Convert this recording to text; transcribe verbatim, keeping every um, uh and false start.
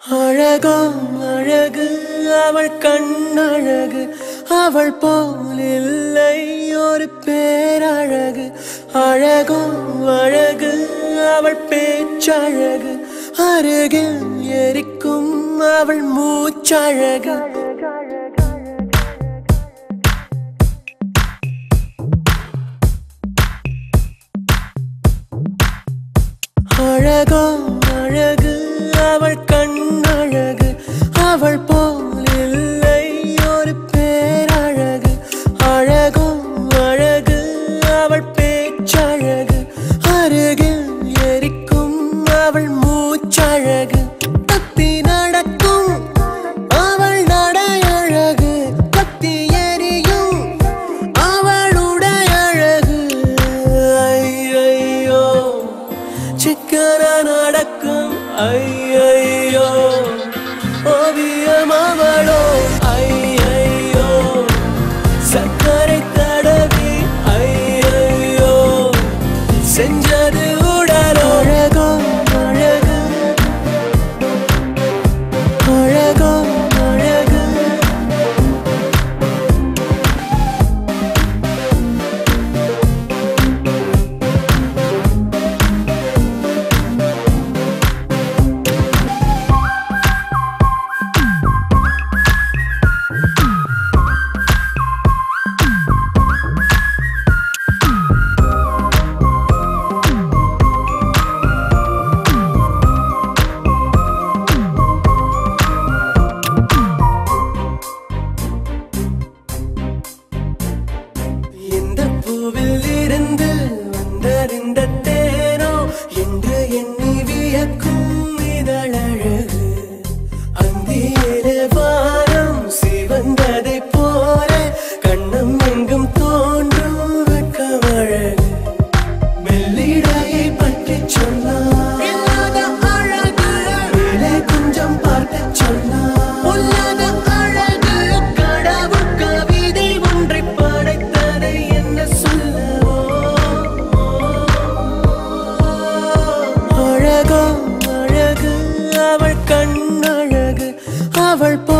அழகோ அழகு அவள் கண்ணழகு அவள் போல் இல்லை ஒரு பேரழகு அழகோ அழகு அவள் பேச்சழகு அருகில் எரிக்கும் அவள் மூச்சழகு அழகோ அழகு அவள் கண்ணழகு அவள் போல் இல்லை ஒரு பேரழகு அழகோ அழகு அவள் பேச்சழகு அருகில் எரிக்கும் அவள் மூச்சழகு தப்பி நடக்கும் அவள் நடையழகு கத்தி எரியும் அவளுடைய அழகு ஐயோ சிக்கன நடக்கும் ஐயோ ஓவியம் அவளோ ஐயோ சக்கரை தடவி ஐயோ செஞ்சது உடலோ அழகோ அழகு அழகோ அழகு பூவில் இருந்து வந்தறிந்த தேனோ என்று எண்ணி வியக்கும் இதழழகு அந்தியிலே வானம் சிவந்ததை போல கண்ணம் எங்கும் தோன்றும் வெட்கமழகு மெல்லிடையை பற்றி சொன்னார் இல்லாத அழகு மேலே கொஞ்சம் பார்க்க சொன்னார் பொல்லாத அழகு கடவுள் கவிதை ஒன்றை படைத்ததை என்ன சொல்லவோ அழகோ அழகு அவள் கண்ணழகு அவள்